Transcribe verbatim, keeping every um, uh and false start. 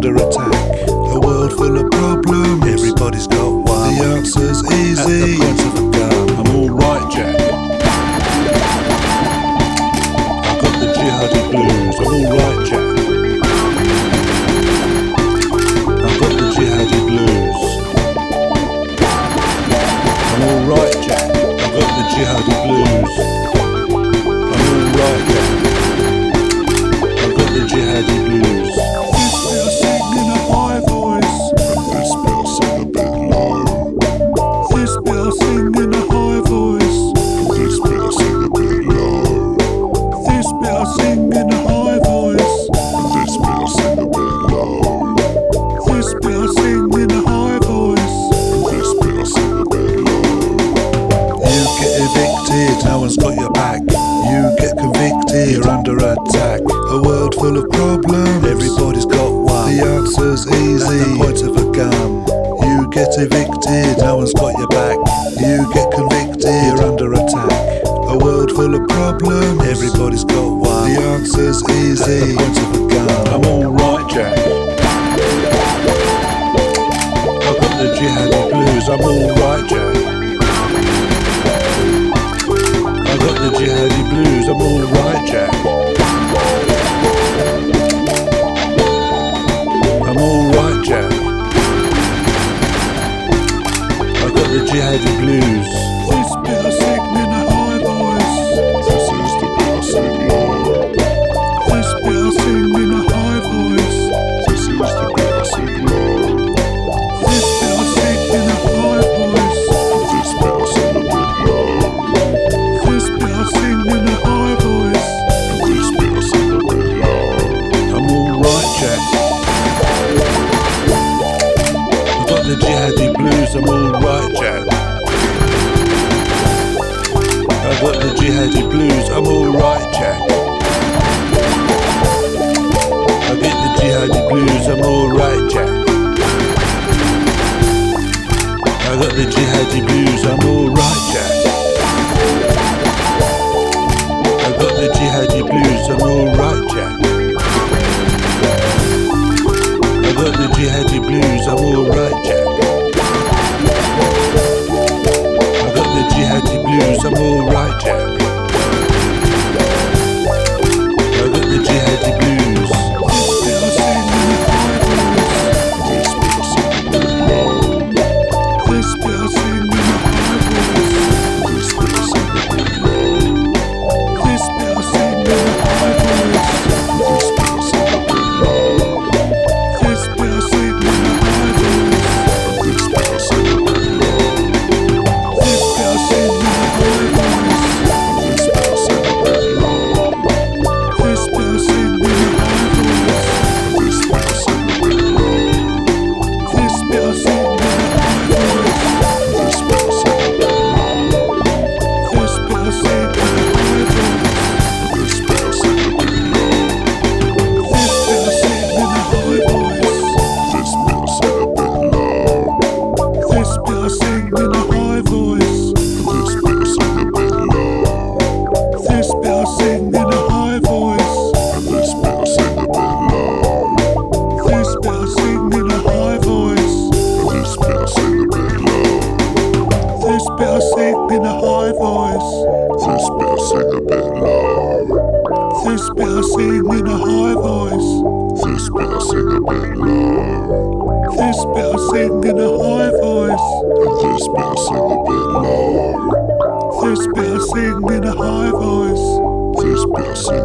under attack. A world full of problems, everybody's got one. The answer's easy, at the point of a gun. I'm alright, Jack. I've got the Jihadi Blues. I'm alright, Jack. I've got the Jihadi Blues. I'm alright, Jack. I've got the Jihadi Blues. I'm alright, Jack. I've got the Jihadi Blues. This bit I sing in a high voice, and this bit I sing a bit low. This bit I sing in a high voice, and this bit I sing a bit low. This bit I sing in a high voice, and this bit I sing a bit low. This bit I sing in a high voice, and this bit I sing a bit low. You get evicted, no one's got your back. You get convicted, you're under attack. A world full of problems, everybody's got one. The answer's easy, at the point of a gun. You get evicted, no one's got your back. You get convicted, you're under attack. A world full of problems, everybody's got one. The answer's easy, at the point of a gun. I'm alright, Jack. I've got the Jihadi Blues. I'm alright, Jack. I've got the Jihadi Blues. I'm alright, Jack. I'm alright, Jack. I've got the Jihadi Blues. This bit I sing in a high voice, this is the bit I sing low. This bit I sing in a high voice, this is the bit I sing low. This bit I sing in a high voice, this bit I sing a bit low. This bit I sing in a high voice, this bit I sing a bit low. I'm alright, Jack. I've got the Jihadi Blues. I'm alright, Jack. I've got the Jihadi Blues. I'm alright, Jack. I get the Jihadi Blues. I'm alright, Jack. I got the Jihadi Blues. I'm alright, Jack. I got the Jihadi Blues. I'm alright, Jack. I got the Jihadi Blues. I'm alright, Jack. I got the Jihadi Blues. I'm alright, Jack. I got the Jihadi Blues. This bit I sing in a high voice, this bit I sing a bit low. This bit I sing in a high voice, this bit I sing a bit low. This bit I sing in a high voice, this bit I sing a bit low. This bit I sing in a high voice, this bit I sing a bit low. This bit I sing in a high voice, this bit I sing a bit low. This bit I sing in a high voice, this bit I sing a bit low. This bit I sing in a high voice, this bit I sing a bit low. This bit I sing in a high voice, this bit I sing a bit low. This bit I sing in a high voice, this bit I sing a bit low. This bit I sing in a high voice, this bit I sing a bit low. This bit I sing in a high voice, this bit I sing a bit low. This bit I sing in a high voice, this bit I sing a bit low. This bit I sing in a high voice, this bit I sing a bit low. This bit I sing in a high voice, this bit I sing a bit low. This bit I sing in a high voice, this bit I sing a bit low. This bit I sing in a high voice, this bit I sing